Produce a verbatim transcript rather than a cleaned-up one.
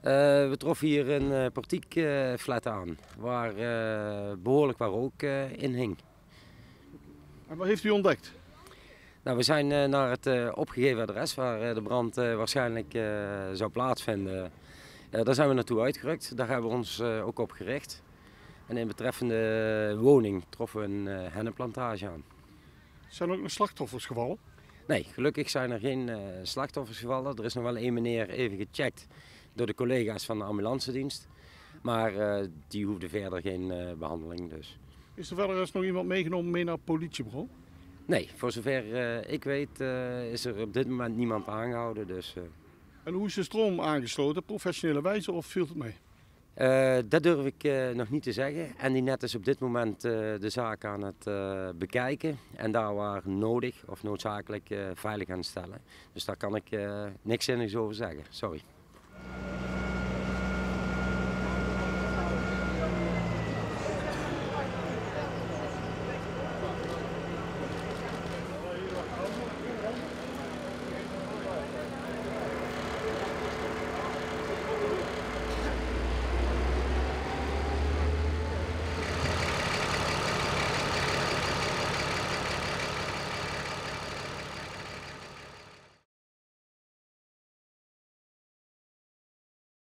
Uh, we troffen hier een uh, portiekflat uh, aan, waar uh, behoorlijk waar rook uh, in hing. En wat heeft u ontdekt? Nou, we zijn uh, naar het uh, opgegeven adres waar uh, de brand uh, waarschijnlijk uh, zou plaatsvinden. Uh, daar zijn we naartoe uitgerukt, daar hebben we ons uh, ook op gericht. En in betreffende woning troffen we een uh, hennenplantage aan. Zijn er ook nog slachtoffers gevallen? Nee, gelukkig zijn er geen uh, slachtoffers gevallen. Er is nog wel één meneer even gecheckt door de collega's van de ambulancedienst. Maar uh, die hoefde verder geen uh, behandeling. Dus. Is er verder eens nog iemand meegenomen mee naar het politiebureau? Nee, voor zover uh, ik weet uh, is er op dit moment niemand aangehouden. Dus, uh... En hoe is de stroom aangesloten? Professionele wijze of viel het mee? Uh, dat durf ik uh, nog niet te zeggen. En die net is op dit moment uh, de zaak aan het uh, bekijken. En daar waar nodig of noodzakelijk uh, veilig aan stellen. Dus daar kan ik uh, niks zinnigs over zeggen. Sorry.